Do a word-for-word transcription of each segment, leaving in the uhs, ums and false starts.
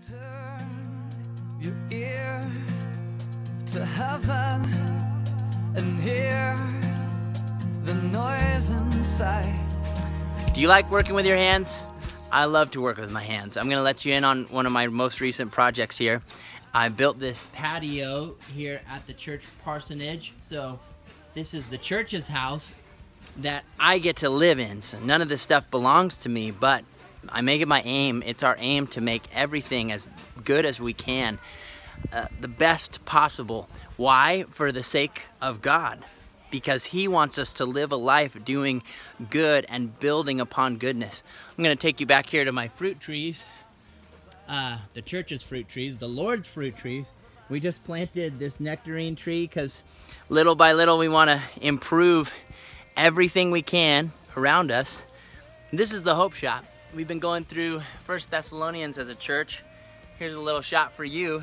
Turn your ear to heaven and hear the noise inside. Do you like working with your hands? I love to work with my hands. I'm gonna let you in on one of my most recent projects here. I built this patio here at the church parsonage. So this is the church's house that I get to live in. So none of this stuff belongs to me, but I make it my aim, it's our aim to make everything as good as we can, uh, the best possible. Why? For the sake of God. Because He wants us to live a life doing good and building upon goodness. I'm gonna take you back here to my fruit trees, uh, the church's fruit trees, the Lord's fruit trees. We just planted this nectarine tree because little by little we wanna improve everything we can around us. This is the Hope Shop. We've been going through First Thessalonians as a church. Here's a little shot for you.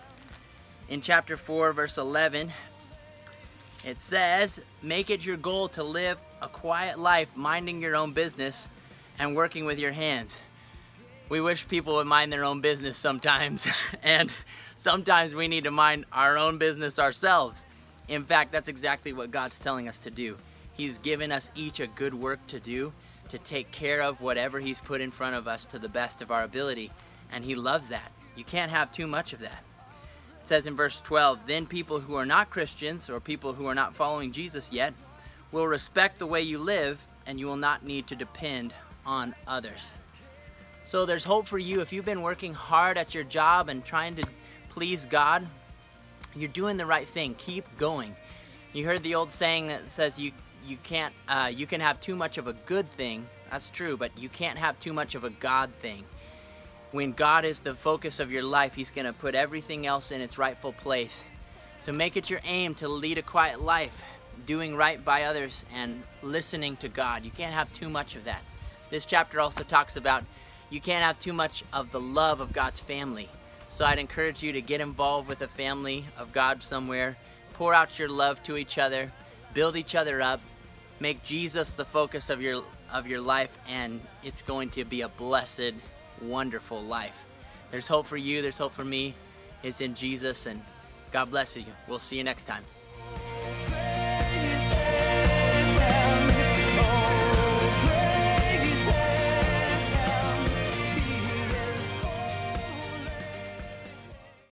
In chapter four, verse eleven, it says, make it your goal to live a quiet life, minding your own business and working with your hands. We wish people would mind their own business sometimes, and sometimes we need to mind our own business ourselves. In fact, that's exactly what God's telling us to do. He's given us each a good work to do, to take care of whatever He's put in front of us to the best of our ability. And He loves that. You can't have too much of that. It says in verse twelve, then people who are not Christians or people who are not following Jesus yet will respect the way you live, and you will not need to depend on others. So there's hope for you. If you've been working hard at your job and trying to please God, you're doing the right thing. Keep going. You heard the old saying that says you You can't, uh, you can have too much of a good thing. That's true, but you can't have too much of a God thing. When God is the focus of your life, He's gonna put everything else in its rightful place. So make it your aim to lead a quiet life, doing right by others and listening to God. You can't have too much of that. This chapter also talks about you can't have too much of the love of God's family. So I'd encourage you to get involved with a family of God somewhere. Pour out your love to each other. Build each other up. Make Jesus the focus of your of your life, and it's going to be a blessed, wonderful life. There's hope for you. There's hope for me. It's in Jesus, and God bless you. We'll see you next time.